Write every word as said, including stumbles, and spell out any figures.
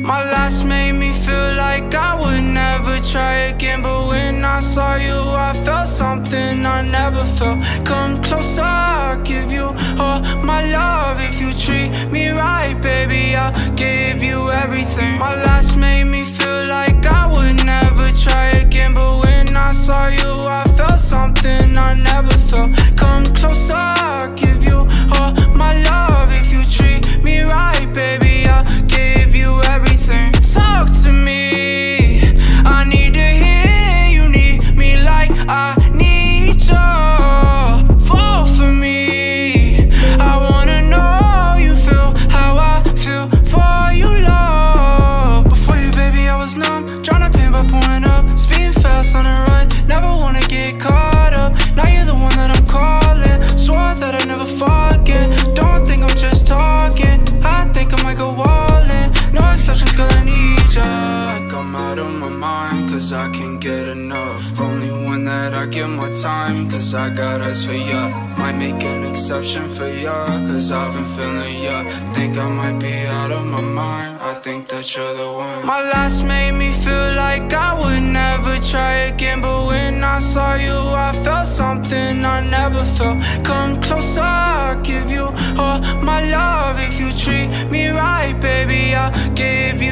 My last made me feel like I would never try again, but when I saw you I felt something I never felt. Come closer, I'll give you all my love. If you treat me right, baby, I'll give you everything. My last made me feel like I would never try again, but when I saw you I felt something I never felt. Come closer, I'll give you all my love. If you treat me right, baby, I'll give you everything. Talk to me, I need to hear you need me like I need you. Fall for me, I wanna know you feel how I feel for you, love. Before you, baby, I was numb, tryna pain by pouring up, speeding fast on the run, never wanna get caught up. Now you're the one that I'm calling, swore that I'd never fall again. Don't think I'm just talking, I think I might go all in. No exceptions, girl, I need ya. Like I'm out of my mind, cause I can't get enough. Only one that I give my time, cause I got eyes for ya. Might make an exception for ya, cause I've been feeling ya. Think I might be out of my mind, I think that you're the one. My last made me feel like I would never try again, but when I saw you I felt something I never felt. Come closer, I'll give you all my love. If you treat me right, baby, I'll give you